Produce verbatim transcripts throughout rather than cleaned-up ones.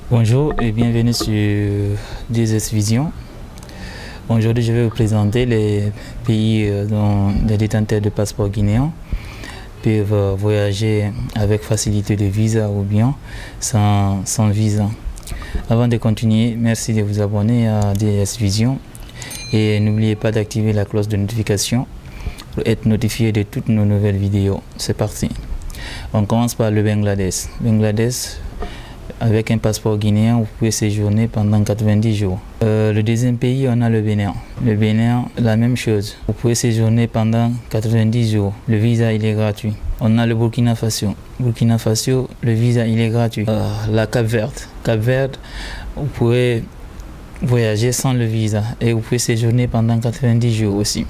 Bonjour et bienvenue sur D S Vision. Aujourd'hui, je vais vous présenter les pays dont les détenteurs de passeports guinéens peuvent voyager avec facilité de visa ou bien sans, sans visa. Avant de continuer, merci de vous abonner à D S Vision et n'oubliez pas d'activer la cloche de notification pour être notifié de toutes nos nouvelles vidéos. C'est parti. On commence par le Bangladesh. Bangladesh, avec un passeport guinéen, vous pouvez séjourner pendant quatre-vingt-dix jours. Euh, le deuxième pays, on a le Bénin. Le Bénin, la même chose. Vous pouvez séjourner pendant quatre-vingt-dix jours. Le visa, il est gratuit. On a le Burkina Faso. Burkina Faso, le visa, il est gratuit. Euh, la Cap-Verde. Cap-Verde, vous pouvez voyager sans le visa et vous pouvez séjourner pendant quatre-vingt-dix jours aussi.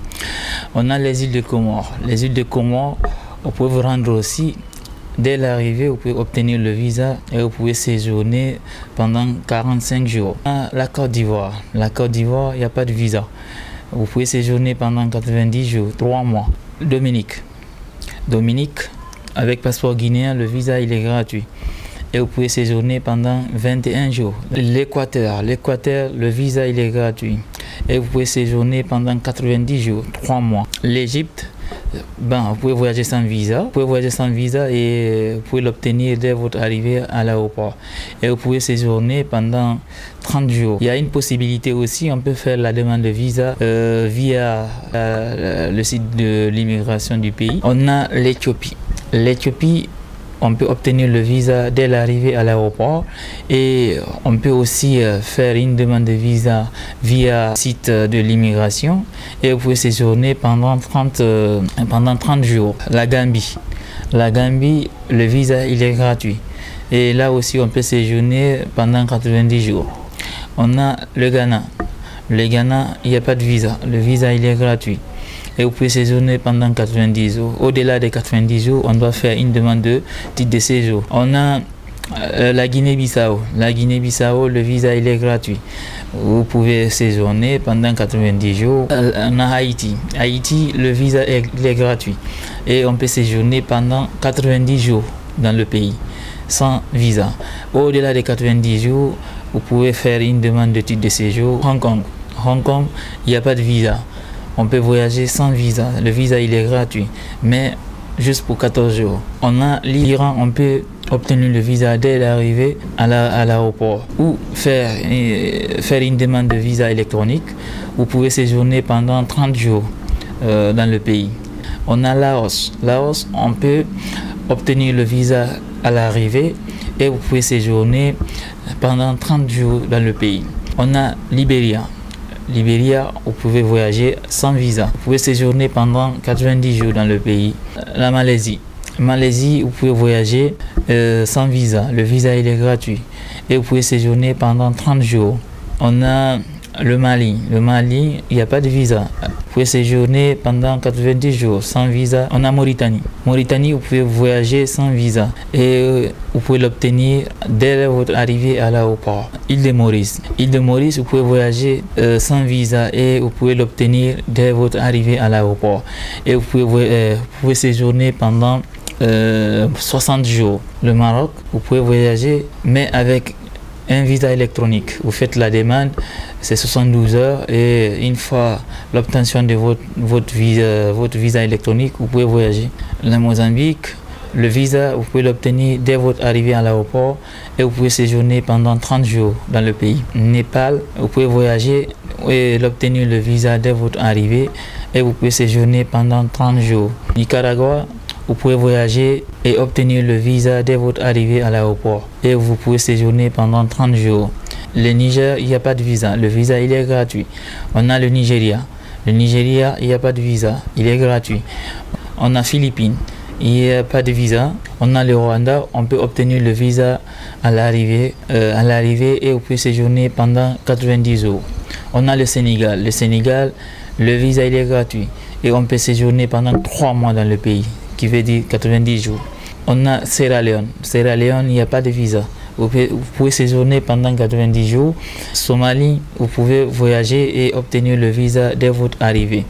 On a les îles de Comores. Les îles de Comores, vous pouvez vous rendre aussi. Dès l'arrivée, vous pouvez obtenir le visa et vous pouvez séjourner pendant quarante-cinq jours. La Côte d'Ivoire. La Côte d'Ivoire, il n'y a pas de visa. Vous pouvez séjourner pendant quatre-vingt-dix jours, trois mois. Dominique. Dominique, avec passeport guinéen, le visa il est gratuit. Et vous pouvez séjourner pendant vingt et un jours. L'Équateur. L'Équateur, le visa il est gratuit. Et vous pouvez séjourner pendant quatre-vingt-dix jours, trois mois. L'Égypte. Ben, vous pouvez voyager sans visa, vous pouvez voyager sans visa et vous pouvez l'obtenir dès votre arrivée à l'aéroport. Et vous pouvez séjourner pendant trente jours. Il y a une possibilité aussi, on peut faire la demande de visa euh, via euh, le site de l'immigration du pays. On a l'Éthiopie. L'Éthiopie, on peut obtenir le visa dès l'arrivée à l'aéroport et on peut aussi faire une demande de visa via le site de l'immigration et vous pouvez séjourner pendant trente, euh, pendant trente jours. La Gambie. La Gambie, le visa il est gratuit et là aussi on peut séjourner pendant quatre-vingt-dix jours. On a le Ghana. Le Ghana, il n'y a pas de visa. Le visa il est gratuit. Et vous pouvez séjourner pendant quatre-vingt-dix jours. Au-delà des quatre-vingt-dix jours, on doit faire une demande de titre de séjour. On a euh, la Guinée-Bissau. La Guinée-Bissau, le visa il est gratuit. Vous pouvez séjourner pendant quatre-vingt-dix jours. Euh, on a Haïti. Haïti, le visa est, il est gratuit. Et on peut séjourner pendant quatre-vingt-dix jours dans le pays, sans visa. Au-delà des quatre-vingt-dix jours, vous pouvez faire une demande de titre de séjour. Hong Kong. Hong Kong, il n'y a pas de visa. On peut voyager sans visa. Le visa, il est gratuit, mais juste pour quatorze jours. On a l'Iran, on peut obtenir le visa dès l'arrivée à l'aéroport la, ou faire, euh, faire une demande de visa électronique. Vous pouvez séjourner pendant trente jours euh, dans le pays. On a Laos. Laos, on peut obtenir le visa à l'arrivée et vous pouvez séjourner pendant trente jours dans le pays. On a Libéria. Libéria, vous pouvez voyager sans visa. Vous pouvez séjourner pendant quatre-vingt-dix jours dans le pays. La Malaisie. Malaisie, vous pouvez voyager euh, sans visa. Le visa, il est gratuit. Et vous pouvez séjourner pendant trente jours. On a le Mali. Le Mali, il n'y a pas de visa. Vous pouvez séjourner pendant quatre-vingt-dix jours sans visa. On a Mauritanie. Mauritanie, vous pouvez voyager sans visa. Et euh, vous pouvez l'obtenir dès votre arrivée à l'aéroport. Île de Maurice. Île de Maurice, vous pouvez voyager euh, sans visa et vous pouvez l'obtenir dès votre arrivée à l'aéroport. Et vous pouvez, euh, vous pouvez séjourner pendant euh, soixante jours. Le Maroc, vous pouvez voyager, mais avec un visa électronique. Vous faites la demande, c'est soixante-douze heures et une fois l'obtention de votre, votre, visa, votre visa électronique, vous pouvez voyager. La Mozambique, le visa, vous pouvez l'obtenir dès votre arrivée à l'aéroport et vous pouvez séjourner pendant trente jours dans le pays. Népal, vous pouvez voyager et l'obtenir le visa dès votre arrivée et vous pouvez séjourner pendant trente jours. Nicaragua, vous pouvez voyager et obtenir le visa dès votre arrivée à l'aéroport et vous pouvez séjourner pendant trente jours. Le Niger, il n'y a pas de visa. Le visa, il est gratuit. On a le Nigeria. Le Nigeria, il n'y a pas de visa. Il est gratuit. On a Philippines. Il n'y a pas de visa. On a le Rwanda. On peut obtenir le visa à l'arrivée euh, à l'arrivée et vous pouvez séjourner pendant quatre-vingt-dix jours. On a le Sénégal. Le Sénégal, le visa, il est gratuit. Et on peut séjourner pendant trois mois dans le pays, qui veut dire quatre-vingt-dix jours. On a Sierra Leone. Sierra Leone, il n'y a pas de visa. Vous pouvez, vous pouvez séjourner pendant quatre-vingt-dix jours. Somalie, vous pouvez voyager et obtenir le visa dès votre arrivée.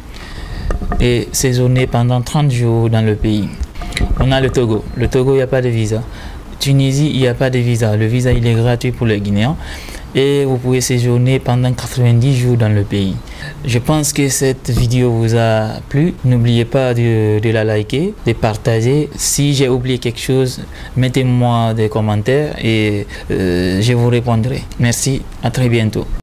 Et séjourner pendant trente jours dans le pays. On a le Togo. Le Togo, il n'y a pas de visa. Tunisie, il n'y a pas de visa. Le visa, il est gratuit pour les Guinéens. Et vous pouvez séjourner pendant quatre-vingt-dix jours dans le pays. Je pense que cette vidéo vous a plu. N'oubliez pas de, de la liker, de partager. Si j'ai oublié quelque chose, mettez-moi des commentaires et euh, je vous répondrai. Merci, à très bientôt.